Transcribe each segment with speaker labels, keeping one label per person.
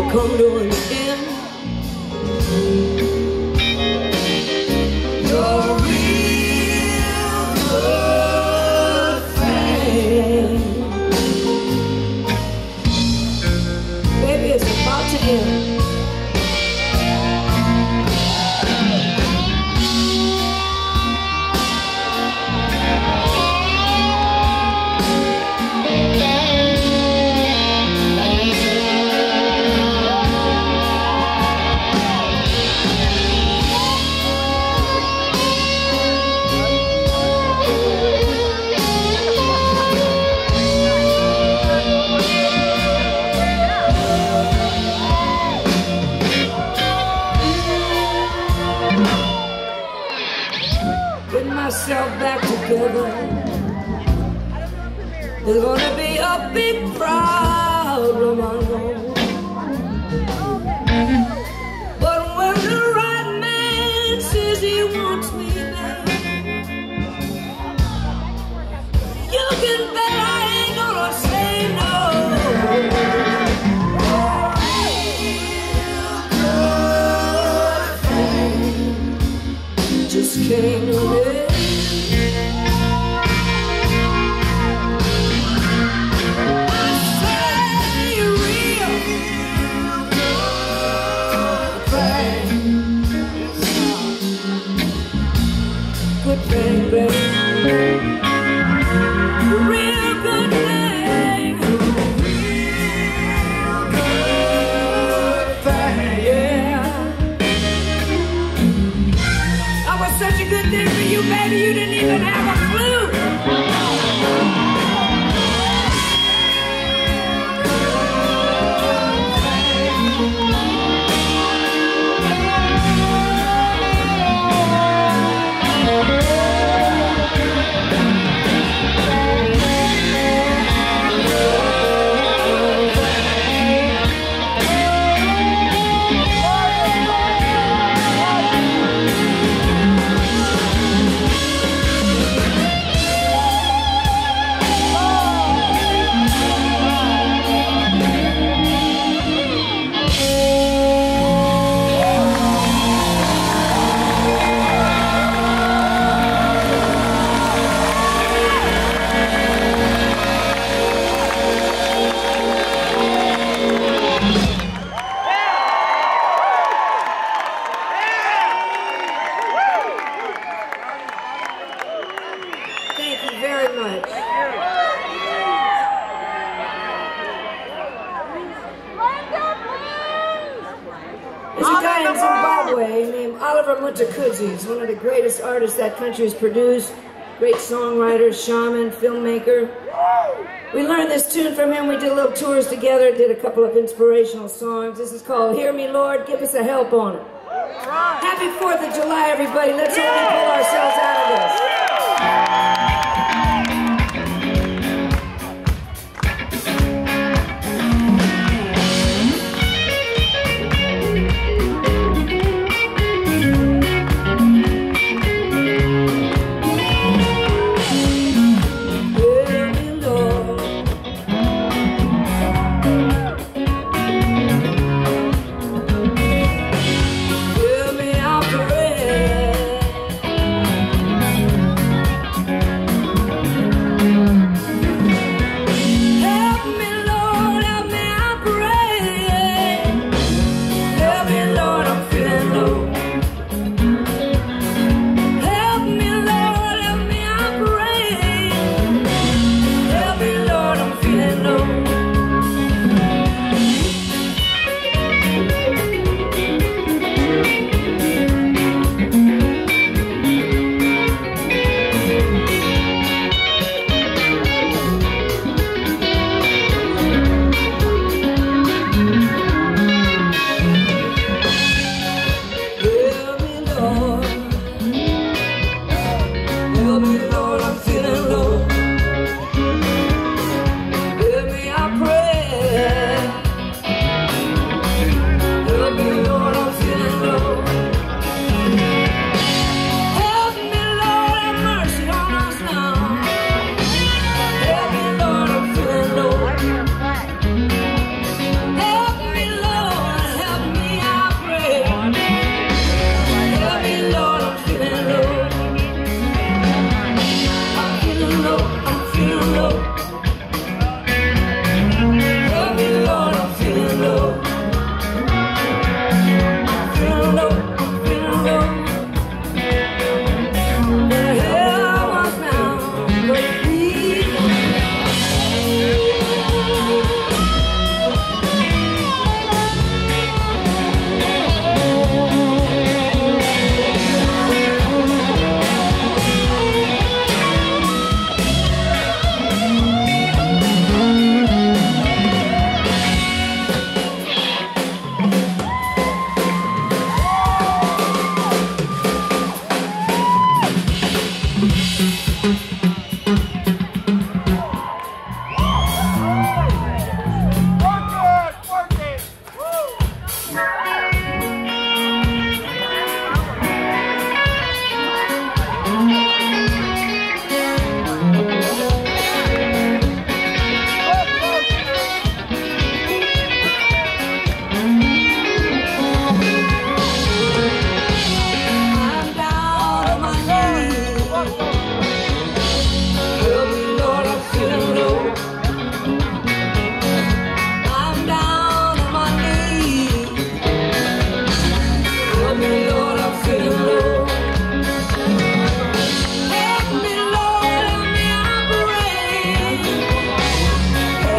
Speaker 1: come to an end. You're a real good thing. Baby, it's about to end. Getting myself back together. There's gonna be a big problem, I know. But when the right man says he wants me back, you can bet I ain't gonna say no. Just came to live. Good thing, baby. Real good thing. Real good thing, yeah. I was such a good thing for you, baby, you didn't even have a clue. Thank you very much. There's a guy in Zimbabwe named Oliver Mutakudzi. He's one of the greatest artists that country has produced. Great songwriter, shaman, filmmaker. We learned this tune from him. We did little tours together, did a couple of inspirational songs. This is called Hear Me, Lord, Give Us a Help on It. Happy 4th of July, everybody. Let's hope we pull ourselves out of this. Hear me out, pray.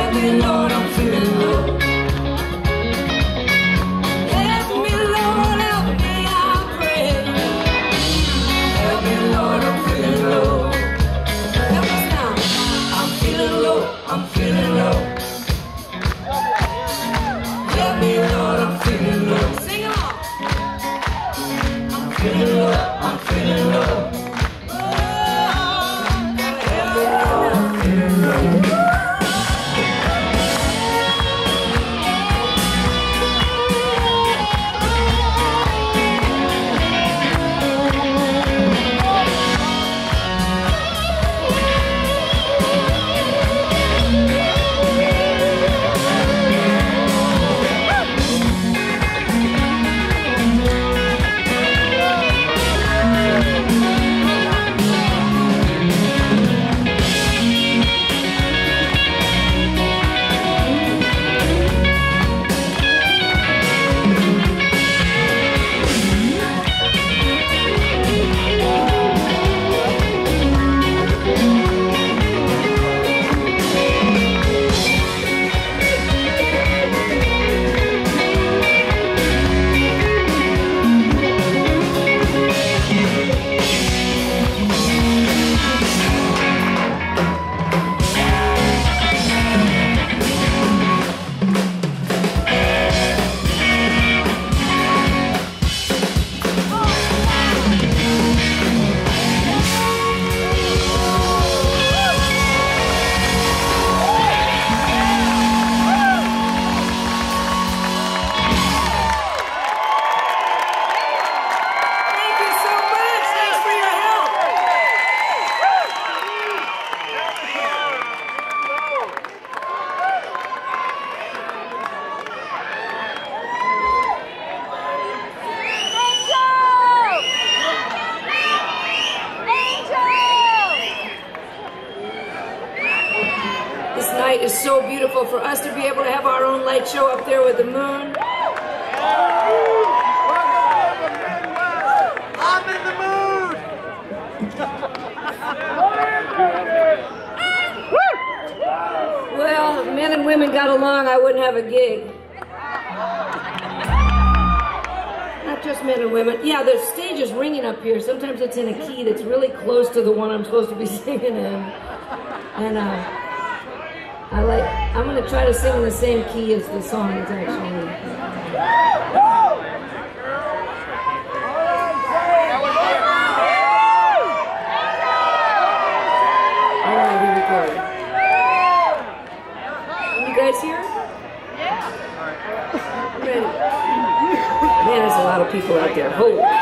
Speaker 1: Help me, Lord, I'm feeling low. Help me, Lord, help me, I pray. Help me, Lord, I'm feeling low. Help us now. I'm feeling low, I'm feeling low. Help me, Lord, I'm feeling low. Sing on. I'm feeling low, I'm feeling low. Night is so beautiful for us to be able to have our own light show up there with the moon.
Speaker 2: I'm in the mood!
Speaker 1: Well, if men and women got along, I wouldn't have a gig. Not just men and women. Yeah, the stage is ringing up here. Sometimes it's in a key that's really close to the one I'm supposed to be singing in. And I'm going to try to sing in the same key as the song is actually. All right, here we go. You guys here? Yeah. Ready? Man, there's a lot of people out there. Holy